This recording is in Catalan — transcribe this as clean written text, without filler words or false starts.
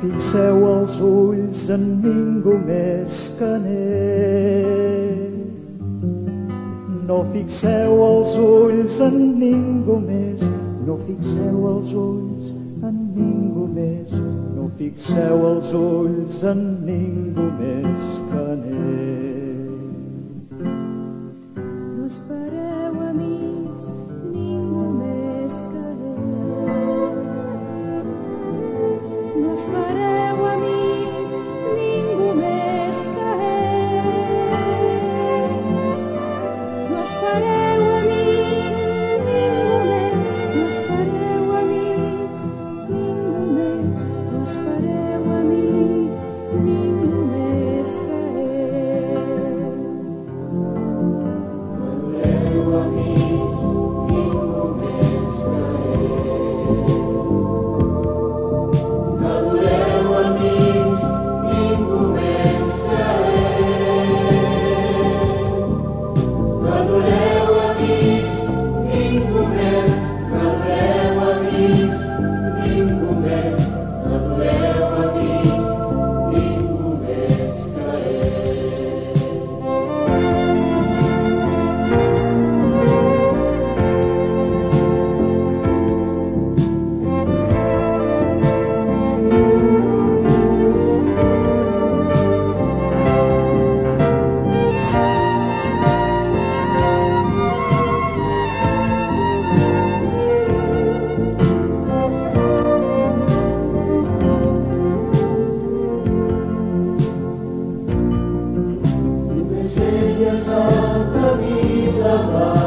fixeu els ulls en ningú més que en ell. No fixeu els ulls en ningú més, no fixeu els ulls en ningú més, no fixeu els ulls en ningú més que en ell. No espereu, amics, ningú més que ell. No espereu, amics, ningú més que ell. No espereu, amics, ningú més. No espereu, amics, ningú més. No espereu, amics, ningú més que ell. Adoreu, amics, ningú més que ell. Adoreu, amics, ningú més que ell. Adoreu, amics, ningú més. Adoreu, amics, ningú més. Adoreu, amics, ningú més que ell. Només ell és el camí, la